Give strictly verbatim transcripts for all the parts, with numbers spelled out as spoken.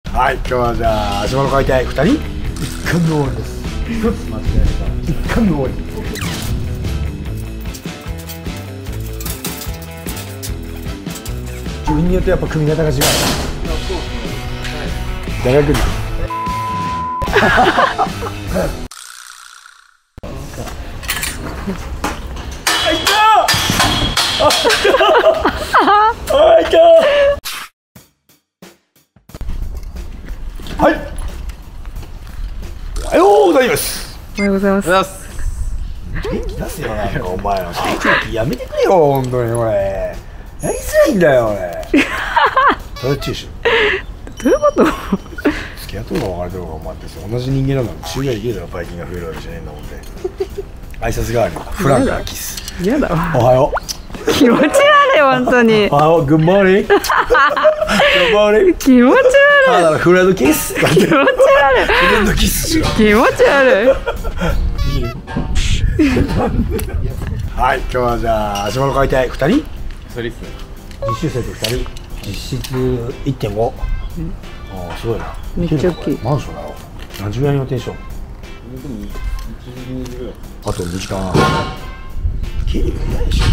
はい、今日はじゃあ足場の解体ふたり一貫の終わりです。一つ間違えれば一貫の終わり。自分によってやっぱ組み方が違う。大学にあ、いったー。あ、いったー。はい。おはようございます。 おはようございます。 元気出すよ、なんかお前の最長期やめてくれよ、本当にこれ。やりづらいんだよ、俺。それ注視。 どういうこと？ 付き合っとるか別れとるかお前って同じ人間なんだもん。中外家でのバイキンが増えるわけじゃねえんだもんで。挨拶代わりにフランからキス。 嫌だわ。 おはよう。 気持ち悪い本当に。 おはよう、グッモーニング。グッモーニング。 気持ち悪い。 ただのフレンドキス。 気持ち悪い。フレンドキスしろ。 気持ち悪い。 はい、今日はじゃあ足場の解体ふたり。 それっすね。 実習生とふたり、実質 いってんご。ああ、すごいな。 めっちゃ大きい。 マンションだろ。何時ぐらいに予定しよう。あとにじかんはん。経理がいないでしょ。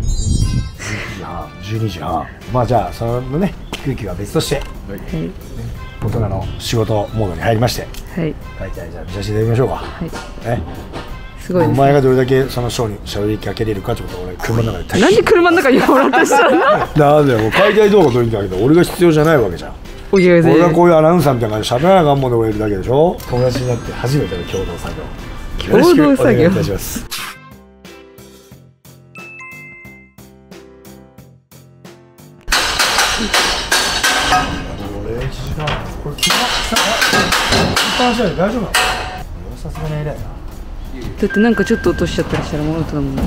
じゅうにじはん。まあじゃあそのね空気は別として、はい、大人の仕事モードに入りまして、はい。解体じゃあ見させていただきましょうか。はい。ね。すごい。お前がどれだけそのショーに喋りかけれるかってことを俺車の中で。 なんで車の中におろうとしたの？ なんでもう解体動画撮りたいけど俺が必要じゃないわけじゃん。俺がこういうアナウンサーみたいな感じで喋らなあかんもんで俺いるだけでしょ。友達になって初めての共同作業。 共同作業。 お願いいたします。俺いちじかん。これ気が大丈夫なの？さすがに偉いな。 だってなんかちょっと落としちゃったりしたらもうアウトだもんね。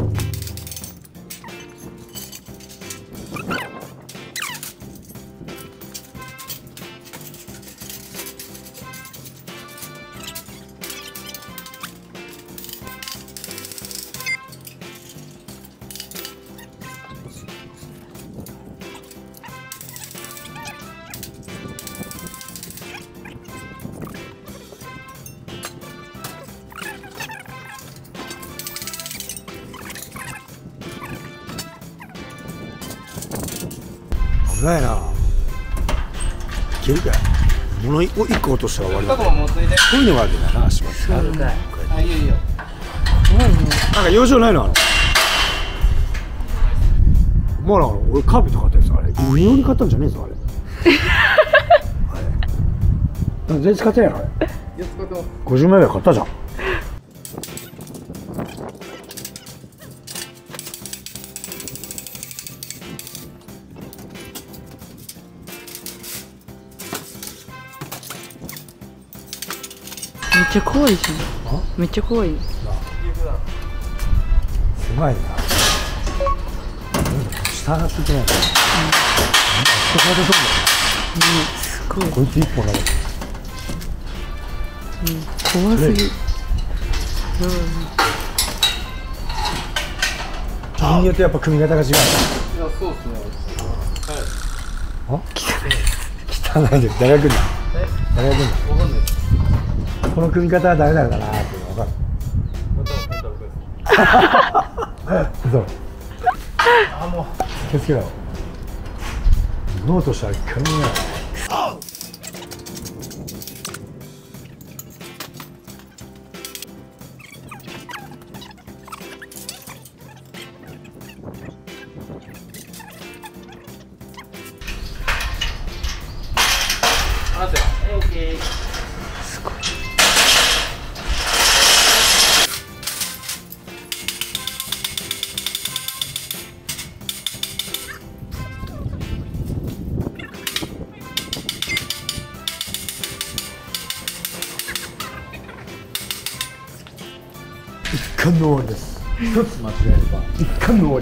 危ないな。いけるかい。物一個一個落としたら終わりだ。こういうのがあるんだな、足場って。あ、いいよいいよ。なんか養生ないのあの。まあな、俺カーペット買ったやつあれ。無料に買ったんじゃねえぞあれ。全然使ってないのあれ。ごじゅうまいぐらい買ったじゃん。 めっちゃ怖いじゃん。めっちゃ怖い。 狭いな。下がついてないから。下が出そうだ。 すごい。 こいつ一本なの。 怖すぎ。 自分によってやっぱ組み方が違う。いや、 そうっすね。 はい。あ？汚いで大学に。大学に。わかんない。この組み方は誰なのかなーっていうの分かる。そう。あ、もう気をつけろ。ノートしたら一回もない。 すごい。 一貫の終わりです。一つ間違えれば一貫の終わり。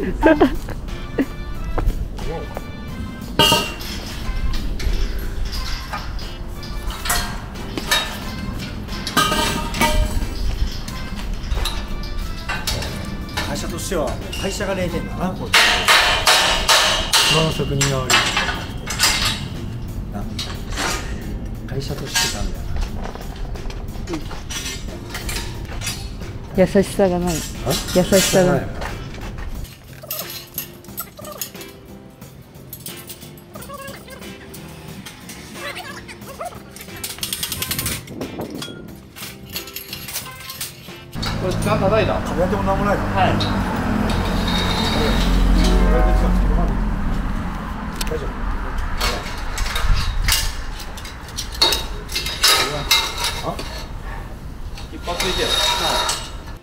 会社としては会社がれいてんだな、これ。その職人が悪いな。 会社としてたんだよな。優しさがない。優しさがない。 これ時間叩いた。 やってもなんもないの。はい。大丈夫。あ？ 一発ついてる。はい。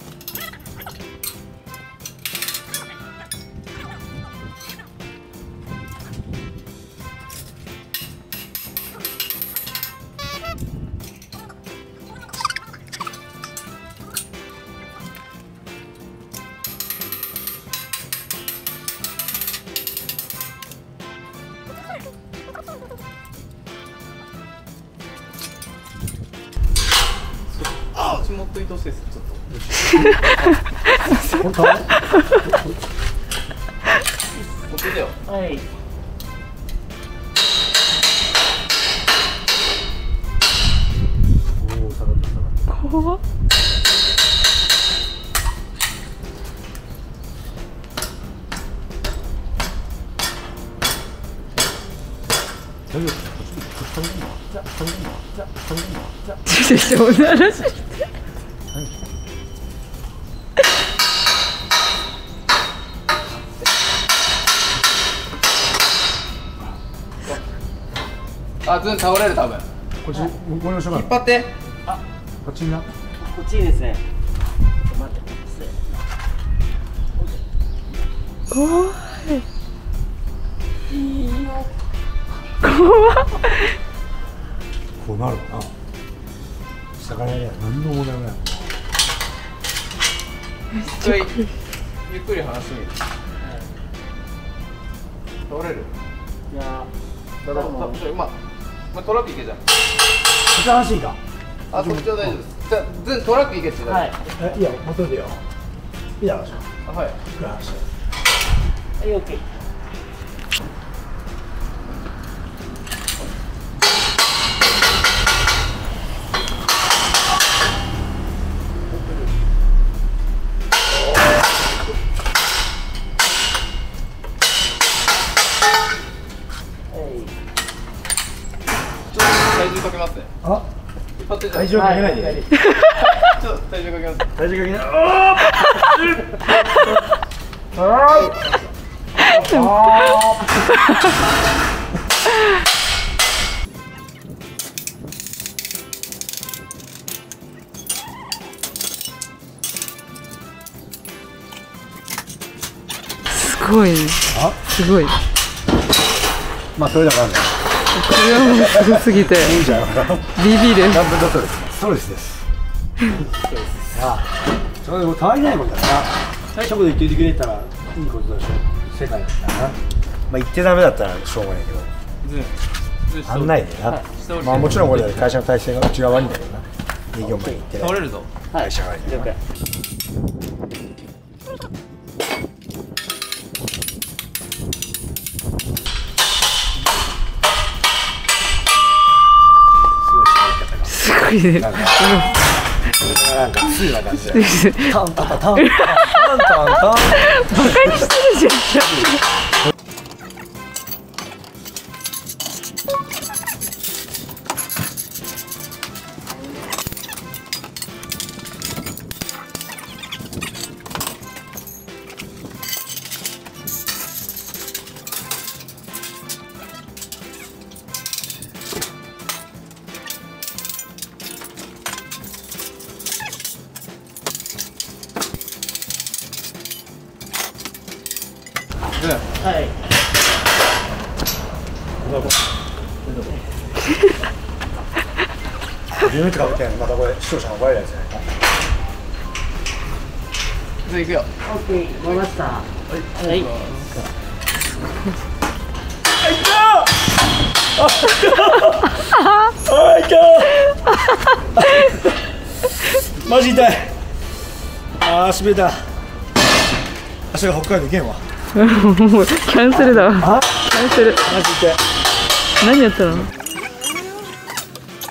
持っといてほしいです。ちょっと。本当？持っててよ。はい。おお、下がった下がった。怖っ。大丈夫？こっちの今。じゃ、こっちの今。じゃ、こっちの今。じゃ。 ちょっとおならして。 あ、全然倒れる多分。 こっち、向こうの人が。 引っ張って。 あ、こっちにな。 こっちにですね。待って。 怖い。怖い。 こうなるかな。魚やりゃ何の問題もない。 一回ゆっくり話してみる。倒れる。 いや。 だろう。まあ、まあ、トラック行けじゃん。 こっち話いいか。 あ、そっちは大丈夫です。じゃ、全トラック行けって言う。 はい。 え、いいよ、持っといてよ。いいだろう。 あ、はい。 いくら話。 はい、オッケー。 体重かけますね。 あ、 引っ張って体重かけないで。 ちょっと体重かけます。 体重かけない。ああ。 すごいね。 あ、 すごい。 まあそれだからね。 これはもうすごすぎて。 いいじゃん。 ビビる。 何分だったです。ストレスです。ああ、それでもたわいないことだな。一言言っていてくれたらいいことだしょ。世界だったらな。まあ言ってダメだったらしょうがないけど。案内でな。まあもちろん俺会社の体制が内側悪いんだけどな。営業マン行って。 倒れるぞ。 会社が悪い。了解。 すごいね。 なんかついな感じで。タンタタタンタンタンタン。 バカにしてるじゃん。 はい。 初めてかぶってんのまたこれ視聴者が怒られるやつじゃないか。 じゃあ行くよ。 オッケー、回りました。はい。はい。 あ、痛い。マジ痛い。ああ、しびれた。足が北海道行けんわ。 もうキャンセルだわ。キャンセル。 マジ痛い。 何やったの？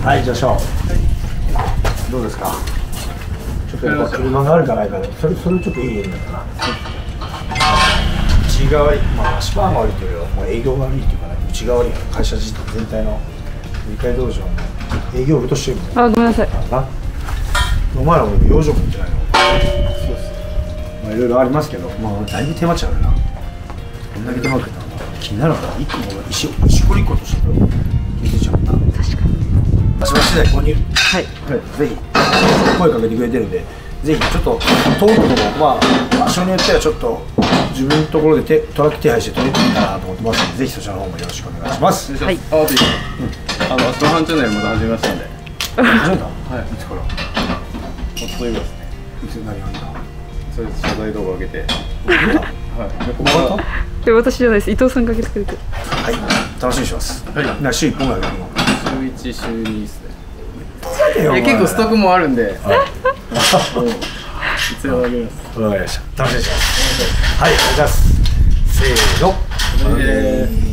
はいじゃあショーどうですか。ちょっとやっぱ車があるかないかで、それそれちょっといいエリアだな。内側に、まあ足場が悪いというよりはもう営業が悪いっていうかね、内側に会社全体の理解道場の営業部としてるみたいな。 あ、ごめんなさい。 お前らも養生も行ってないの。そうです。まあいろいろありますけど、まあだいぶ手間ちゃうよな。こんだけ手間かけたの気になるのは一個も石石こりっことしてる。見てちゃった。確かに。場所次第購入。はい。ぜひ声かけてくれてるんで、ぜひちょっと遠くともまあ場所によってはちょっと自分のところで手トラック手配して取れていいかなと思ってますので、ぜひそちらの方もよろしくお願いします。 はい。あ、で、あの足の半チャンネルまた始めましたんで。 始めた？ はい。いつから？もっといますね。 いつ何やんだ？ それで謝罪動画上げて。はい。 で私じゃないです。伊藤さんが上げてくれて。 はい。楽しみにします。はい。な週一本ぐらいやるの。 週一週二ですね。いや結構ストックもあるんで。はい。いつでもあげます。 わかりました。楽しみにします。はい。お願いします。せーの。